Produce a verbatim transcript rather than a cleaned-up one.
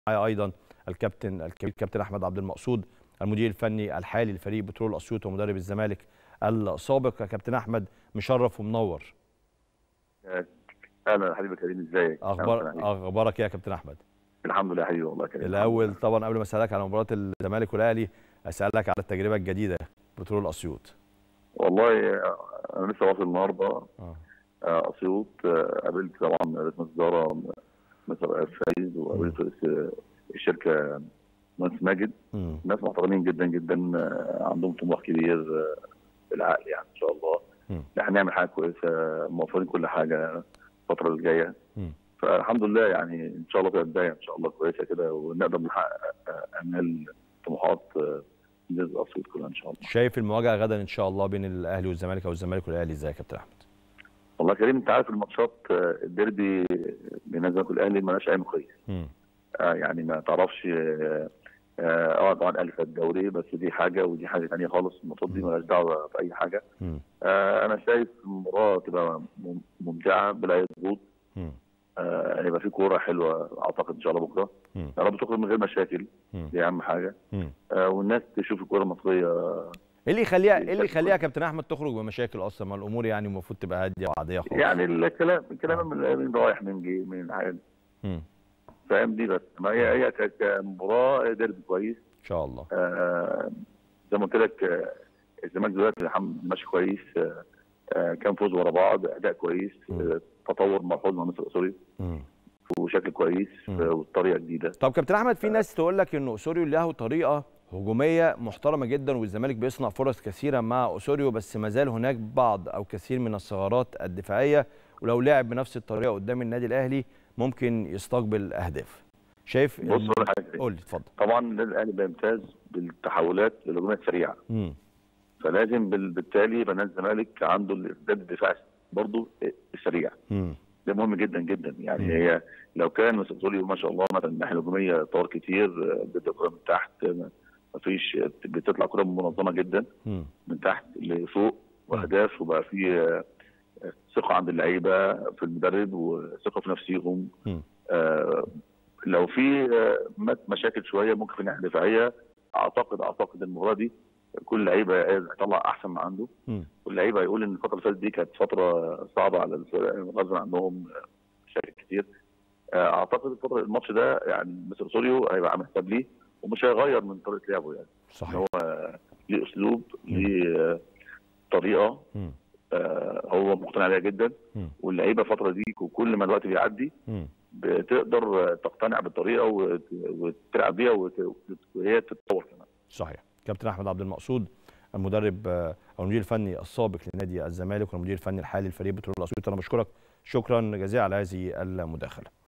معايا ايضا الكابتن الكبير الكابتن احمد عبد المقصود المدير الفني الحالي لفريق بترول اسيوط ومدرب الزمالك السابق. يا كابتن احمد مشرف ومنور. اهلا يا حبيبي كريم، ازيك؟ اخبار اخبارك ايه يا كابتن احمد؟ الحمد لله يا حبيبي والله كريم. الاول طبعا قبل ما اسالك على مباراه الزمالك والاهلي اسالك على التجربه الجديده بترول اسيوط. والله انا لسه واصل النهارده اه اسيوط، قابلت طبعا رئيس الوزاره مستر فايز، وقابلت رئيس الشركه مهندس ماجد. مم. ناس محترمين جدا جدا، عندهم طموح كبير بالعقل يعني ان شاء الله. مم. احنا هنعمل حاجه كويسه، موفرين كل حاجه الفتره اللي جايه. مم. فالحمد لله يعني ان شاء الله تبقى بدايه ان شاء الله كويسه كده، ونقدر نحقق امال طموحات نادي اسيوط كلها ان شاء الله. شايف المواجهه غدا ان شاء الله بين الاهلي والزمالك او الزمالك والاهلي ازاي يا كابتن احمد؟ والله كريم انت عارف الماتشات الديربي بين الزمالك والاهلي مالهاش اي مقياس. آه يعني ما تعرفش اه, آه طبعا الاهلي خد الدوري، بس دي حاجه ودي حاجه ثانيه خالص. الماتشات دي مالهاش دعوه باي حاجه. آه انا شايف المباراه تبقى ممتعه بلا اي ضغوط. آه هيبقى في كوره حلوه اعتقد ان شاء الله بكره. يا رب تخرج من غير مشاكل، دي اهم حاجه. آه والناس تشوف الكوره المصريه. ايه اللي يخليها ايه اللي يخليها يا كابتن احمد تخرج بمشاكل اصلا؟ ما الامور يعني المفروض تبقى هاديه وعاديه خالص. يعني الكلام الكلام من رايح من جاي من حاجه. فاهم دي، بس ما هي هي كمباراه ديربي كويس ان شاء الله. آه زي ما قلت لك، آه الزمالك دلوقتي الحمد لله ماشي كويس. آه آه كام فوز ورا بعض، اداء كويس، آه تطور ملحوظ مع مستر اسوريو وشكل كويس وطريقه جديده. طب كابتن احمد، في ناس تقول لك ان اسوريو له طريقه هجوميه محترمه جدا والزمالك بيصنع فرص كثيره مع اسوريو، بس ما زال هناك بعض او كثير من الثغرات الدفاعيه، ولو لعب بنفس الطريقه قدام النادي الاهلي ممكن يستقبل اهداف. شايف؟ بص اقول حاجه، قول لي اتفضل. طبعا النادي الاهلي بيمتاز بالتحولات الهجوميه السريعه. امم فلازم بالتالي يبقى نادي الزمالك عنده الارتداد الدفاعي برضه السريع. امم ده مهم جدا جدا يعني. مم. هي لو كان مسؤولي ما شاء الله مثلا الناحيه الهجوميه طور كتير، بتبدا كره من تحت، ما فيش، بتطلع كره منظمه جدا. مم. من تحت لفوق واهداف، وبقى في ثقه عند اللعيبه في المدرب وثقه في نفسيهم. آه لو في مشاكل شويه ممكن في الناحيه الدفاعيه، اعتقد اعتقد المباراه دي كل لعيبه هيطلع احسن ما عنده. م. كل لعيبه هيقول ان الفتره اللي فاتت دي كانت فتره صعبه على الفرق، غصب عنهم مشاكل كتير. اعتقد الفتره الماتش ده يعني مستر اسوريو هيبقى عامل حساب ليه، ومش هيغير من طريقه لعبه يعني. صحيح. هو ليه اسلوب، ليه طريقه آه هو مقتنع بيها جدا. م. واللعيبه الفتره دي وكل ما الوقت بيعدي م. بتقدر تقتنع بالطريقه وتلعب بيها وهي تتطور كمان. صحيح. كابتن احمد عبد المقصود المدرب او المدير الفني السابق لنادي الزمالك والمدير الفني الحالي لفريق بترول اسيوط، انا بشكرك شكرا جزيلا على هذه المداخله.